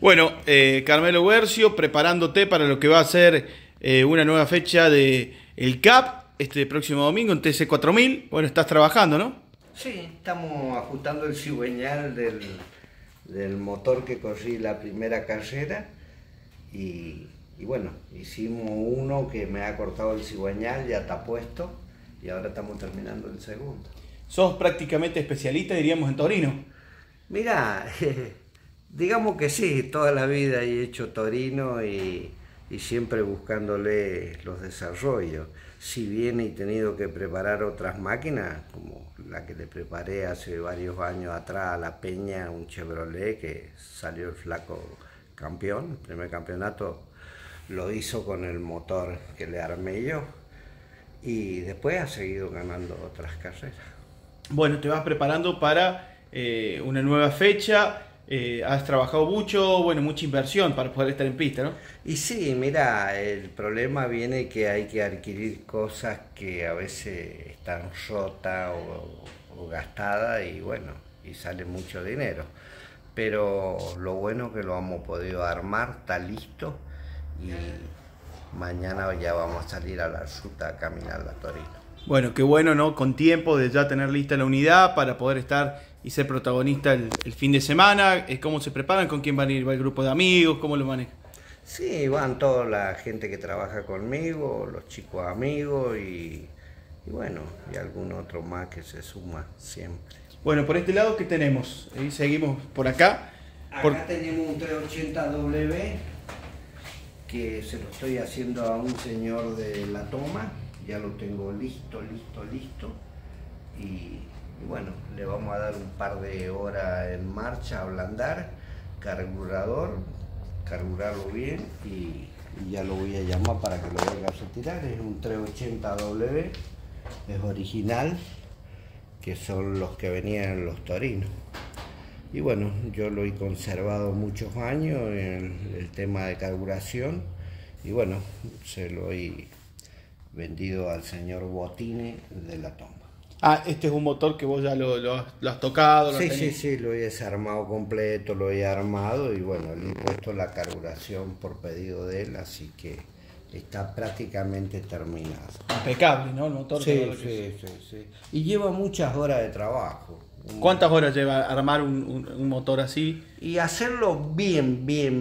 Bueno, Carmelo Guercio, preparándote para lo que va a ser una nueva fecha de el CAP este próximo domingo en TC4000. Bueno, estás trabajando, ¿no? Sí, estamos ajustando el cigüeñal del motor que corrí la primera carrera y bueno, hicimos uno que me ha cortado el cigüeñal, ya está puesto y ahora estamos terminando el segundo. Sos prácticamente especialista, diríamos, en Torino. Mira, digamos que sí, toda la vida he hecho Torino y siempre buscándole los desarrollos. Si bien he tenido que preparar otras máquinas, como la que le preparé hace varios años atrás a La Peña, un Chevrolet que salió el flaco campeón, el primer campeonato lo hizo con el motor que le armé yo y después ha seguido ganando otras carreras. Bueno, te vas preparando para una nueva fecha. Has trabajado mucho, bueno, mucha inversión para poder estar en pista, ¿no? Y sí, mira, el problema viene que hay que adquirir cosas que a veces están rotas o gastadas y bueno, y sale mucho dinero. Pero lo bueno es que lo hemos podido armar, está listo y mañana ya vamos a salir a la ruta a caminar la Torino. Bueno, qué bueno, ¿no? Con tiempo de ya tener lista la unidad para poder estar y ser protagonista el fin de semana. ¿Cómo se preparan? ¿Con quién van a ir? ¿Va el grupo de amigos? ¿Cómo lo manejan? Sí, van toda la gente que trabaja conmigo, los chicos amigos y bueno, y algún otro más que se suma siempre. Bueno, por este lado, ¿qué tenemos? Seguimos por acá. Acá tenemos un 380W que se lo estoy haciendo a un señor de La Toma. Ya lo tengo listo. Y bueno, le vamos a dar un par de horas en marcha, a ablandar, carburador, carburarlo bien y ya lo voy a llamar para que lo venga a retirar. Es un 380W, es original, que son los que venían en los Torinos. Y bueno, yo lo he conservado muchos años en el tema de carburación y bueno, se lo he vendido al señor Botine de La Toma. Ah, este es un motor que vos ya lo has tocado. Sí, lo he desarmado completo, lo he armado y bueno, le he puesto la carburación por pedido de él, así que está prácticamente terminado. Impecable, ¿no? El motor. Sí. Y lleva muchas horas de trabajo. ¿Cuántas horas lleva armar un motor así? Y hacerlo bien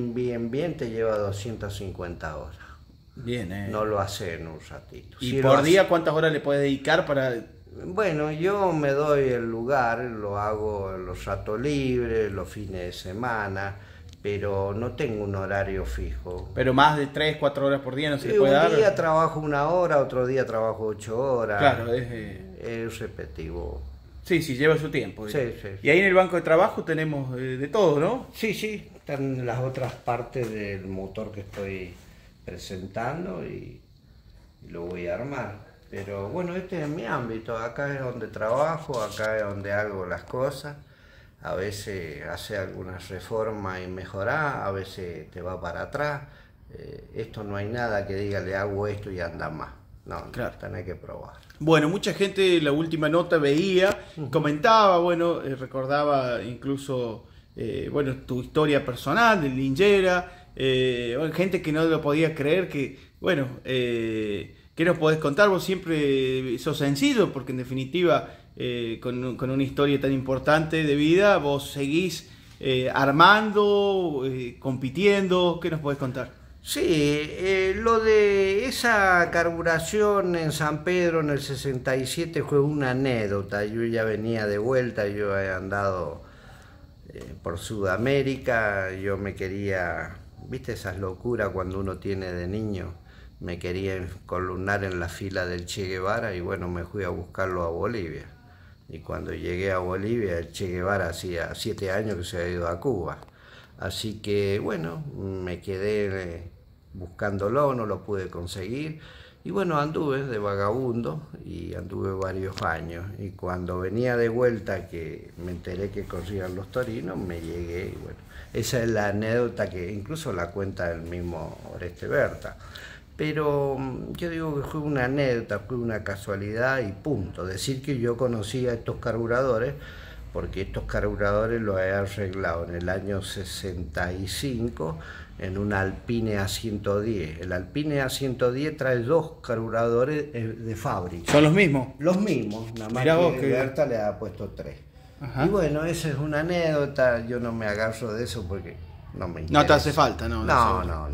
te lleva 250 horas. Bien, No lo hace en un ratito. ¿Y si por día cuántas horas le puedes dedicar para...? Bueno, yo me doy el lugar, lo hago en los ratos libres, los fines de semana, pero no tengo un horario fijo. Pero más de 3, 4 horas por día no se le puede dar. Un día trabajo 1 hora, otro día trabajo 8 horas. Claro, es repetitivo. Sí, lleva su tiempo. Sí. Y ahí en el banco de trabajo tenemos de todo, ¿no? Sí, están las otras partes del motor que estoy presentando y lo voy a armar. Pero bueno, este es mi ámbito, acá es donde trabajo, acá es donde hago las cosas. A veces hace algunas reformas y mejorar, a veces te va para atrás. Esto no hay nada que diga le hago esto y anda más. No, claro. Tenés que probar. Bueno, mucha gente la última nota veía, comentaba, bueno, recordaba incluso, bueno, tu historia personal de Lingera, gente que no lo podía creer, que, bueno, ¿qué nos podés contar? Vos siempre sos sencillo, porque en definitiva, con una historia tan importante de vida, vos seguís armando, compitiendo. ¿Qué nos podés contar? Sí, lo de esa carburación en San Pedro en el 67 fue una anécdota. Yo ya venía de vuelta, yo he andado por Sudamérica, yo me quería, viste esas locuras cuando uno tiene de niño, me quería columnar en la fila del Che Guevara y bueno, me fui a buscarlo a Bolivia. Y cuando llegué a Bolivia, el Che Guevara hacía 7 años que se había ido a Cuba. Así que bueno, me quedé buscándolo, no lo pude conseguir. Y bueno, anduve de vagabundo y anduve varios años. Y cuando venía de vuelta, que me enteré que corrían los Torinos, me llegué y bueno, esa es la anécdota que incluso la cuenta el mismo Oreste Berta. Pero yo digo que fue una anécdota, fue una casualidad y punto. Decir que yo conocía estos carburadores porque estos carburadores los he arreglado en el año 65 en un Alpine A110. El Alpine A110 trae 2 carburadores de fábrica. ¿Son los mismos? Los mismos, nada más Mirá vos, que que... Berta le ha puesto 3. Ajá. Y bueno, esa es una anécdota, yo no me agarro de eso porque no me interesa. No te hace falta, ¿no? No.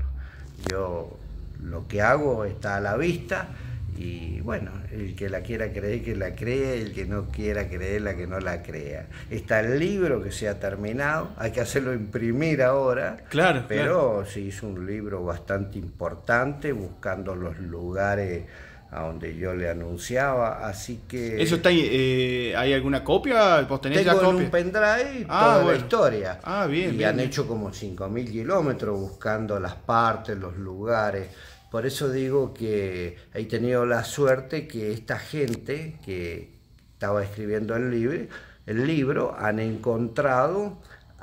Yo lo que hago está a la vista y bueno, el que la quiera creer que la crea, el que no quiera creerla que no la crea. Está el libro que se ha terminado, hay que hacerlo imprimir ahora, Claro, pero se hizo un libro bastante importante buscando los lugares a donde yo le anunciaba, así que... ¿Eso está hay alguna copia? ¿Vos tenés tengo la en copia? un pendrive Ah, toda bueno. la historia. Ah, bien, y bien, han bien. hecho como 5.000 kilómetros buscando las partes, los lugares. Por eso digo que he tenido la suerte que esta gente que estaba escribiendo el libro han encontrado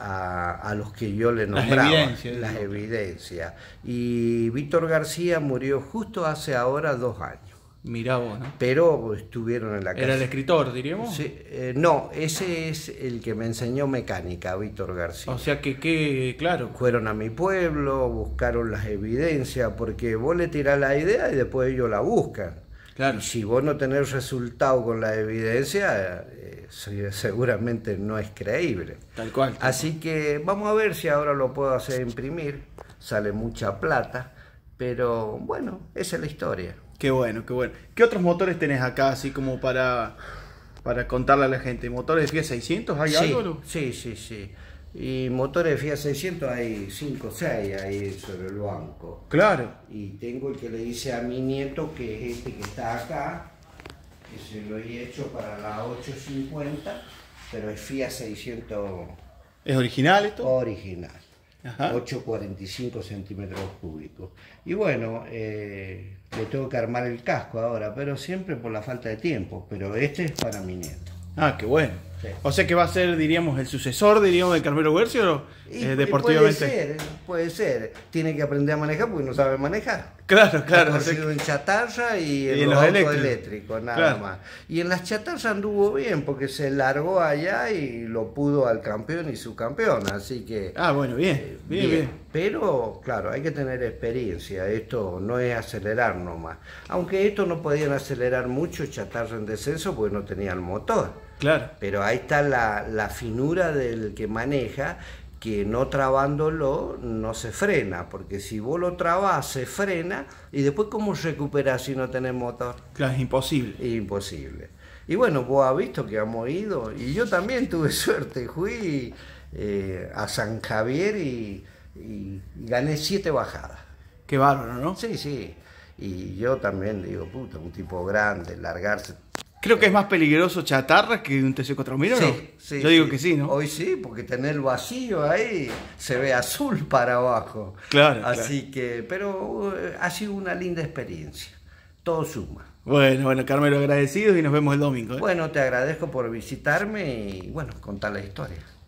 a los que yo le nombraba, las evidencias. Y Víctor García murió justo hace ahora 2 años. Mirá vos, ¿no? Pero estuvieron en la casa. ¿Era el escritor, diríamos? Sí, no, ese es el que me enseñó mecánica, Víctor García. O sea que, claro. Fueron a mi pueblo, buscaron las evidencias, porque vos le tirás la idea y después ellos la buscan. Claro. Y si vos no tenés resultado con la evidencia, seguramente no es creíble. Tal cual. Así que vamos a ver si ahora lo puedo hacer imprimir. Sale mucha plata, pero bueno, esa es la historia. Qué bueno, qué bueno. ¿Qué otros motores tenés acá, así como para contarle a la gente? ¿Motores de Fiat 600? ¿Hay algo? Sí. Y motores de Fiat 600 hay 5 o 6 ahí sobre el banco. Claro. Y tengo el que le hice a mi nieto, que es este que está acá, que se lo he hecho para la 850, pero es Fiat 600 ¿Es original esto? original. Ajá. 8,45 centímetros cúbicos. Y bueno, le tengo que armar el casco ahora, pero siempre por la falta de tiempo. Pero este es para mi nieto. Ah, qué bueno. Sí. O sea que va a ser, diríamos, el sucesor, diríamos, del Carmelo Guercio, deportivamente. Puede ser. Tiene que aprender a manejar porque no sabe manejar. Claro. Ha O sea corrido en chatarra y en en los los autos eléctricos. eléctricos, nada Claro. más. Y en las chatarras anduvo bien porque se largó allá y lo pudo al campeón y subcampeón. Así que... bueno, bien. Pero, claro, hay que tener experiencia, esto no es acelerar nomás. Aunque esto no podían acelerar mucho, chatarra en descenso, porque no tenía el motor. Claro. Pero ahí está la finura del que maneja, que no trabándolo no se frena, porque si vos lo trabás se frena, y después ¿cómo recuperás si no tenés motor? Claro, es imposible. Imposible. Y bueno, vos has visto que hemos ido, y yo también tuve suerte, fui a San Javier y gané 7 bajadas. Qué bárbaro, ¿no? Sí. Y yo también digo, puta, un tipo grande, largarse. Creo que es más peligroso chatarra que un TC4000, ¿o no? Sí, Yo digo que sí, ¿no? Hoy sí, porque tener el vacío ahí se ve azul para abajo. Claro. Así que, pero ha sido una linda experiencia. Todo suma. Bueno, Carmelo, agradecidos y nos vemos el domingo. Bueno, te agradezco por visitarme y bueno, contar la historia.